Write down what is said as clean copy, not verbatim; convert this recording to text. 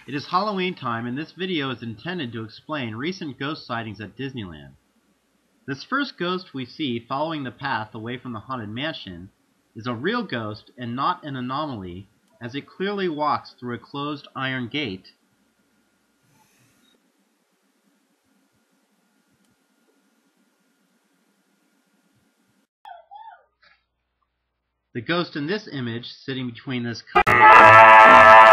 It is Halloween time, and this video is intended to explain recent ghost sightings at Disneyland. This first ghost we see following the path away from the Haunted Mansion is a real ghost and not an anomaly, as it clearly walks through a closed iron gate. The ghost in this image, sitting between this